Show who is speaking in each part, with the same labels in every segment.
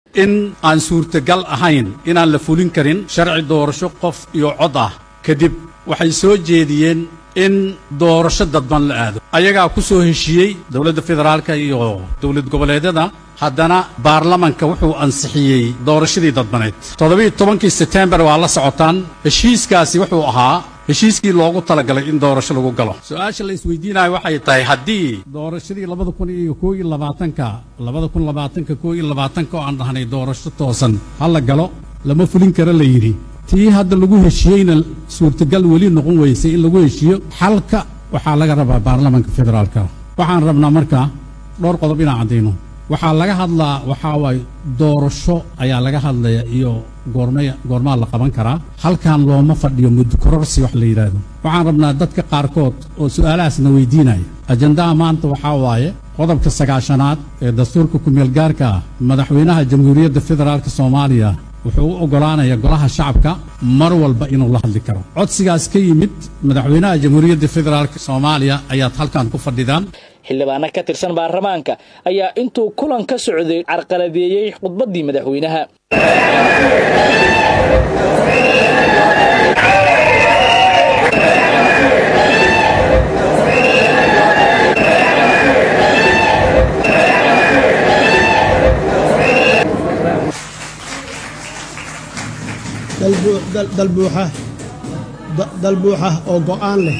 Speaker 1: in aan suurtagal ahayn inaan la fulin karin sharci doorasho qof iyo cod ah kadib waxay soo jeediyeen in doorasho dadban la aado ayagaa ku soo heshiiyey dawladda federaalka iyo dawlad goboleedyada haddana baarlamanka wuxuu ansixiyey doorashadii dadbaneed 17 September waa la socotaan heshiiskaasi wuxuu ahaa heshiiskii loogu talagalay in doorasho lagu galo su'aasha la isweydiinayo waxay tahay haddii doorashadii 2021 oo aan dhahnay doorasho toosan hal la galo lama fulin karo la yiri tii hadda lagu heshiiyeyna suurtagal weli noqon weysay in lagu heshiiyo xalka waxaa laga rabaa baarlamanka federaalka waxaan rabnaa markaa dhowr qodob inaan cadeyno waxaa laga hadlaa waxaa waay doorasho ayaa laga hadlaya iyo goormaa la qaban karaa halkan looma fadhiyo muddo kororsi wax la yiraahdo waxaan rabnaa dadka qaarkood oo su'aalahaasna weydiinaya ajandaha maanta waxaa waaye qodobka 9aad ee dastuurka ku-meel gaarka ah madaxweynaha jamhuuriyadda federaalka Soomaaliya wuxuu u ogolaanayaa golaha shacabka mar walba inuu la hadli karo codsigaas ka yimid madaxweynaha jamhuuriyadda federaalka Soomaaliya ayaa halkan ku fadhidaan
Speaker 2: xildhibaano ka tirsan baarlamaanka ayaa intuu kulan ka socday carqaladeeyay khudbadii madaxweynaha
Speaker 3: dalbuuxa oo go'aan leh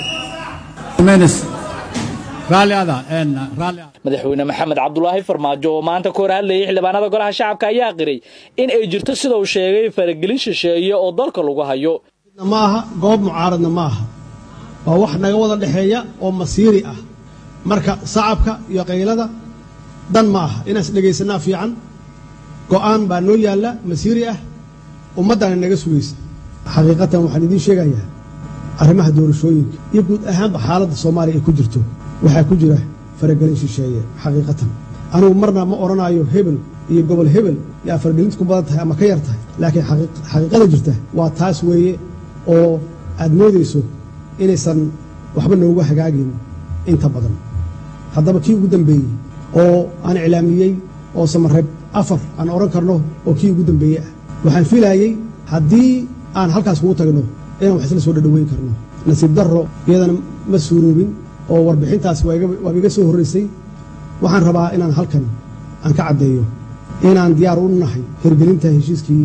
Speaker 2: madaxweyne maxamed cabdulaahi farmaajo oo maanta ka hor hadlayay xildhibaanada golaha shacabka ayaa qiray in ay jirto sida uu sheegay faragelin shisheeye oo dalka lagu hayo
Speaker 3: maaha goob mucaaradna maaha waa wax naga wada dhaxeeya oo masiiri ah marka shacabka iyo qaylada dan maaha inaas dhageysanaa fiican go'aan baa noo yaala masiiri ah ummadana naga sugaysa xaqiiqatan waxaan idiin sheegayaa arrimaha doorashooyinka iyo guud ahaanba xaaladda Soomaaliya ay ku jirto waxaa ku jira faragelin shisheeye xaqiiqatan anigu marna ma oranayo hebel iyo gobol hebel yaa faragelintu ku badan tahay ama ka yar tahay laakiin xaqiiqada jirta waa taas weeye oo aad moodayso inaysan waxba noogu hagaagin inta badan haddaba kii ugu dambeeyey oo aan iclaamiyey oo samareeb 4 aan oran karno oo kii ugu dambeeyey ah waxaan filayay haddii aan halkaas ugu tagno inaan wax isla soo dhadhaweyn karno nasiib darro iyadana ma suuroobin oo warbixintaas waa iga soo horreysay waxaan rabaa inaan halkan aan ka caddeeyo inaan diyaar u nahay hirgelinta heshiiskii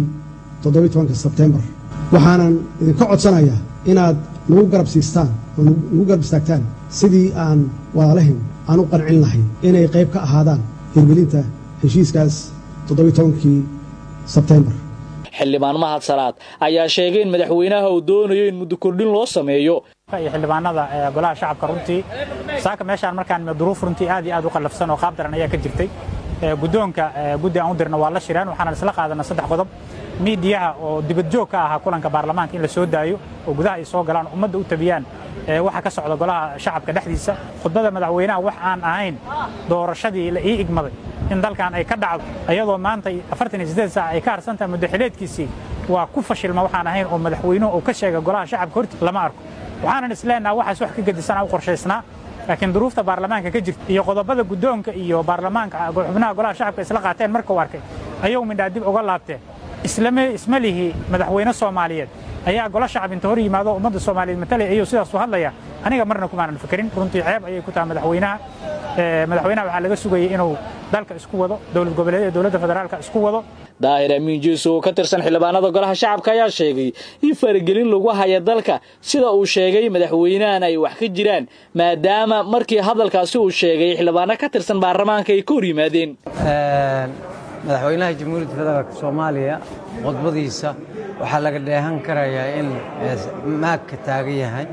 Speaker 3: 17 Sebtembar waxaanan idinka codsanayaa inaad nagu garab siistaan oo nagu garab istaagtaan sidii aan walaalahin aan u qancin lahay inay qayb ka ahaadaan hirgelinta heshiiskaas 17 Sebtembar
Speaker 2: xildhibaan mahad salaad ayaa sheegay in madaxweynaha uu doonayo in muddo kordhin loo sameeyo
Speaker 4: xildhibaanada golaha shacabka runtii saaka meeshaan markaan duruuf runtii aad iyo aad u qalafsan oo qaab daran ayaa ka jirtay gudoonka guddi aan u dirna waa la shiraan waxaan isla qaadanaa 3 qodob miidiyaha oo dibad joog ka ah kulanka baarlamaanka in la soo daayo oo gudaha ay soo galaan ummadda u tabiyaan waxa ka socda golaha shacabka dhexdiisa khudbada madaxweynaha wax aan ahayn doorashadii la ii igmaday in dalkan ay ka dhacdo ayadoo maanta 48 saac ay ka harsantahay muddo xileedkiisii waa ku fashilma waxaan ahayn oo madaxweynuhu uu ka sheegay golaha shacabka horti lama arko waxaan isleenahay waxaas wax ka gedisan oo qorsheysnaa laakiin duruufta baarlamaanka ka jirta iyo qodobada gudoonka iyo baarlamaanka xubnaha golaha shacabka isla qaateen marka uu arkay ayuu midha dib uga laabteen isma lihi madaxweyne Soomaaliyeed ayaa golaha shacab inta hor yimaado ummadda Soomaaliyeed matalay ayuu sidaas u hadlaya aniga marna kuma aan fikirin runtii ceeb ayay ku tahay madaxweynaha waxa laga sugayay inuu dalka isku wado dawlad goboleedyada dawladda federaalka isku wado
Speaker 2: daahir amiin jeeso ka tirsan xildhibaanada golaha shacabka ayaa sheegay in faragelin lagu hayo dalka sida uu sheegay madaxweynahan ay wax ka jiraan maadaama markii hadalkaasi uu sheegay xildhibaano ka tirsan baarlamaanka ay ka hor yimaadeen
Speaker 5: madaxweynaha jamhuuriyadda federaalka Soomaaliya qodbadiisa waxa laga dheehan karayaa in maag ka taagan yahay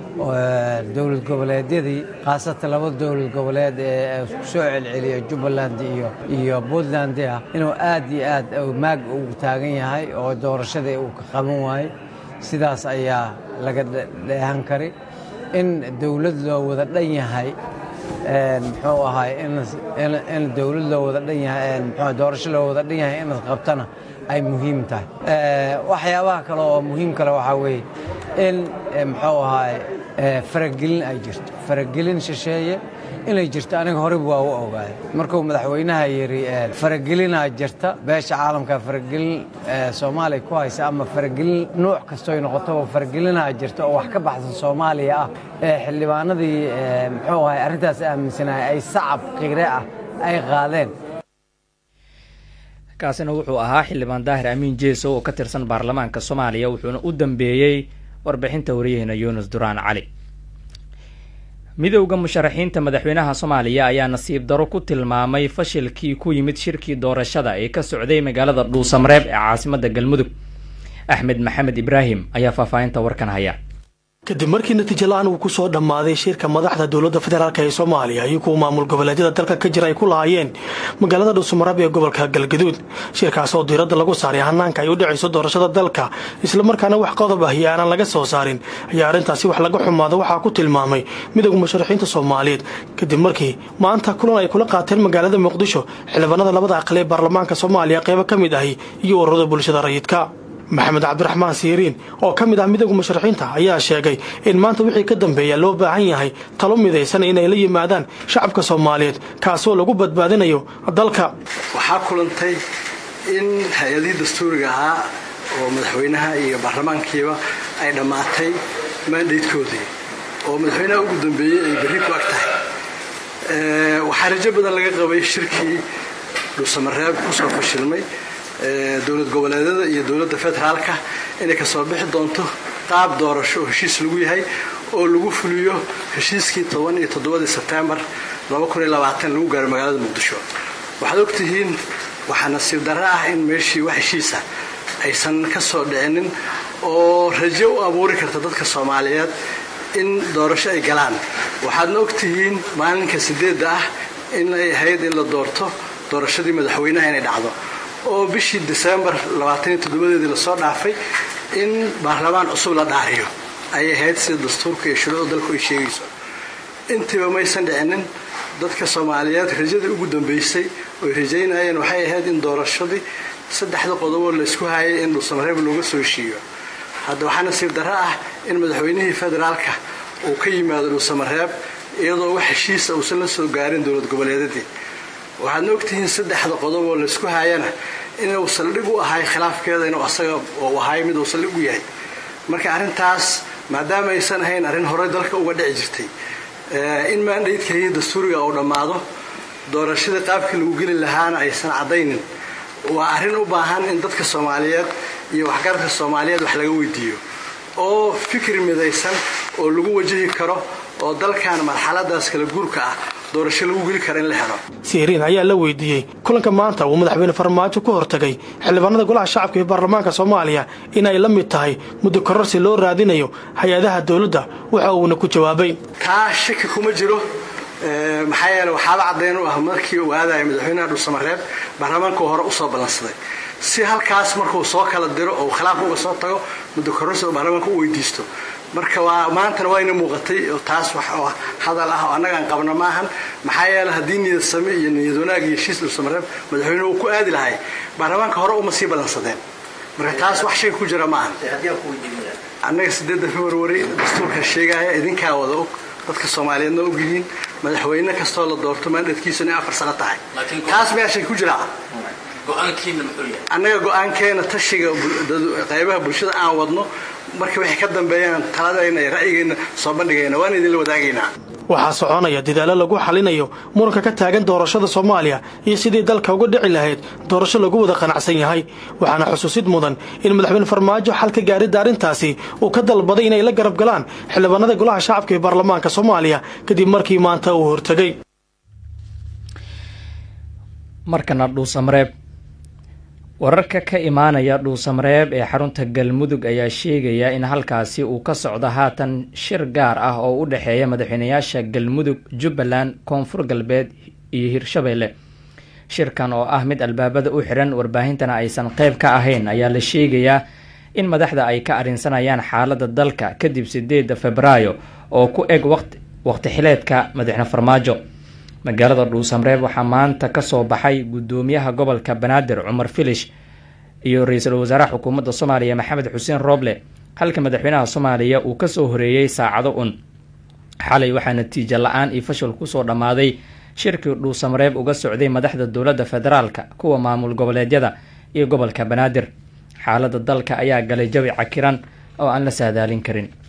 Speaker 5: dawlad goboleedyadii qaasatan laba dawlad goboleed ee isku soo celceliya Jubbaland iyo Puntland inuu aad iyo aad maag ugu taagan yahay oo doorashada uu ka qaban waayay sidaas ayaa laga dheehan karay in dawlad loo wada dhan yahay muxuu ahay in dawlad loo wada dhan yahay muxuu doorasho loo wada dhan yahay in qabtana ay muhiim tahay waxyaabaha kale oo muhiim kale waxa weeye in muxuu ahay faragelin ay jirto faragelin shisheeye inay jirto aniga horeba waa u ogaay markuu madaxweynaha yiri faragelina jirta beesha caalamka faragelin Soomaaliya ku haysa ama faragelin nooc kasto ay noqoto faragelina jirta oo wax ka baxsan Soomaaliya ah xildhibaanadii muxuu ahay arintaas aaminsanay ay sacab qiire ah ay qaadeen
Speaker 6: kaasina wuxuu ahaa xildhibaan Daahir Amiin Jeeso oo ka tirsan baarlamaanka Soomaaliya wuxuuna u dambeeyay warbixinta wariyahayna Yunus Duraan Cali midowga musharaxiinta madaxweynaha Soomaaliya ayaa nasiib daro ku tilmaamay fashilkii ku yimid shirkii doorashada ee ka socday magaalada Dhuusamareeb ee caasimadda Galmudug Axmed Maxamed Ibraahim ayaa faahfaahinta warkan haya
Speaker 7: kadib markii natiijo la'aan uu ku soo dhammaaday shirka madaxda dowladda federaalka ee Soomaaliya iyo kuwa maamul goboleedyada dalka ka jira ay ku lahaayeen magaalada Dhuusamareeb ee gobolka Galgaduud shirkaas oo diiradda lagu saaray hanaanka ay u dhacayso doorashada dalka isla markaana wax qodob ah aan laga soo saarin ayaa arintaasi wax laga xumaado waxa ku tilmaamay midowga musharaxiinta Soomaaliyeed kadib markii maanta kulan ay kula qaateen magaalada Muqdisho xildhibaanada labada aqal ee baarlamaanka Soomaaliya qayb ka mid ah iyo ururada bulshada rayidka maxamed cabdiraxmaan siiriin oo ka mid ah midowga musharaxiinta ayaa sheegay in maanta wixii ka dambeeya loo baahan yahay talo midaysan inay la yimaadaan shacabka Soomaaliyeed kaasoo lagu badbaadinayo dalka
Speaker 8: waxaa kulantay in hay'adihii dastuuriga ahaa oo madaxweynaha iyo baarlamaankiiba ay dhammaatay mandatekoodii oo madaxweynaha ugu dambeeyay ay berri ku ag tahay waxaa rajo badan laga qabay shirkii Dhuusamareeb ku soo fashilmay dowlad goboleedyada iyo dowladda federaalka inay ka soo bixi doonto qaab doorasho heshiis lagu yahay oo lagu fuliyo heshiiskii 17 September 2020 lagu gaaray magaalada Muqdisho waxaad ogtihiin waxa nasiib darro ah in meeshii wax heshiis ah aysan ka soo dhicinin oo rajo u abuuri karta dadka Soomaaliyeed in doorasho ay galaan waxaadna ogtihiin maalinka 8 ah in ay ahayd in la doorto doorashadii madaxweynaha inay dhacdo oo bishii December 27 la soo dhaafay in baarlamaan cusub la dhaariyo ay ahayd sida dastuurka iyo shuruucda dalku ay sheegayso intiba maysan dhicinin dadka Soomaaliyeed rajada ugu dambeysay oo rajaynayeen waxay ahayd in doorashadii saddexda qodob oo la isku hayay in Dhuusamareeb looga soo heshiiyo hadda waxaa nasiib darro ah in madaxweynihii federaalka uu ka yimaado Dhuusamareeb iyadoo wax heshiis ah uusan la soo gaarin dowlad goboleedyadii waxaad ogtihiin saddexda qodob oo la isku hayana inuu saldhig u ahay khilaafkeeda inuu asaga oo ahay mid uu saldhig u yahay marka arintaas maadaama aysan ahayn arin hore dalka uga dhici jirtay in mandatekeedii dastuuriga uu dhamaado doorashada qaabkii lagu geli lahaana aysan cadaynin waa arin u baahan in dadka Soomaaliyeed iyo waxgaradka Soomaaliyeed wax laga weydiiyo oo fikir midaysan oo lagu wajahi karo oo dalkan marxaladaas kala guurka ah doorasho lagu geli karo in la helo
Speaker 7: siiriin ayaa la weydiiyay kulanka maanta uu madaxweyne Farmaajo ku hortagay xildhibaanada golaha shacabka ee baarlamaanka Soomaaliya in ay la mid tahay muddo kororsi loo raadinayo hay'adaha dawladda waxa uu ku jawaabay
Speaker 8: ka shaki kuma jiro maxaa yeelay waxa la cadeyn u ah markii uu aaday madaxweynaha Dhuusamareeb baarlamaanka hore u soo balansaday si halkaas markuu soo kala diro oo khilaaf uga soo tago muddo kororsi baarlamaanka u weydiisto marka waa maanta wayna muuqatay oo taas wax hadal ah oo anaga aan qabno maahan maxaa yeelay hadii niyad same iyo niyad wanaag iyo heshiis Dhuusamareeb madaxweynuhu ku aadi lahay baarlamaanka hore uma sii balansadeen marka taas wax shay ku jira maahan anaga 8 February dastuurka sheegaya idinka wada og dadka Soomaaliyeedna og yihiin madaxweyne kastoo la doorto mandatekiisuna 4 sano tahay taas meesha ku jira go'aankiina muxuu yahay anaga go'aankeena tashiga qaybaha bulshada aan wadno marka wixii ka dambeeyaan taladayna ra'yigeena soo bandhigayna waan idin la wadaagaynaa
Speaker 7: waxa soconaya dadaalo lagu xalinayo muranka ka taagan doorashada Soomaaliya iyo sidii dalka uga dhici lahayd doorasho lagu wada qanacsan yahay waxaana xusuusid mudan in madaxweyne Farmaajo xalka gaarid daarintaasi uu ka dalbaday inay la garab galaan xildhibaanada golaha shacabka ee baarlamaanka Soomaaliya kadib markii maanta uu hortagay
Speaker 6: markana Dhuusamareeb wararka ka imaanaya Dhuusamareeb ee xarunta Galmudug ayaa sheegaya in halkaasi uu ka socdo haatan shir gaar ah oo u dhaxeeya madaxweynayaasha Galmudug, Jubbaland, Koonfur Galbeed iyo Hirshabeelle. Shirkan oo ah mid albaabada u xiran warbaahintana aysan qayb ka ahayn ayaa la sheegayaa in madaxda ay ka arinsanayaan xaaladda dalka kadib 8 Febraayo oo ku eg waqti xileedka madaxweyne Farmaajo. magaalada Dhuusamareeb waxaa maanta ka soo baxay gudoomiyaha gobolka Banaadir Cumar Filish iyo ra'iisul wasaaraha xukuumadda Soomaaliya Maxamed Xuseen Roble halka madaxweynaha Soomaaliya uu ka soo horeeyay saacado xalay waxaa natiijo la-aan iyo fashil kusoo dhammaaday shirkii dhuusamareeb uga socday madaxda dowladda federaalka, kuwa maamul goboleedyada iyo gobolka banaadir. xaaladda dalka ayaa galay jawi cakiran oo aan la saadaalin karin.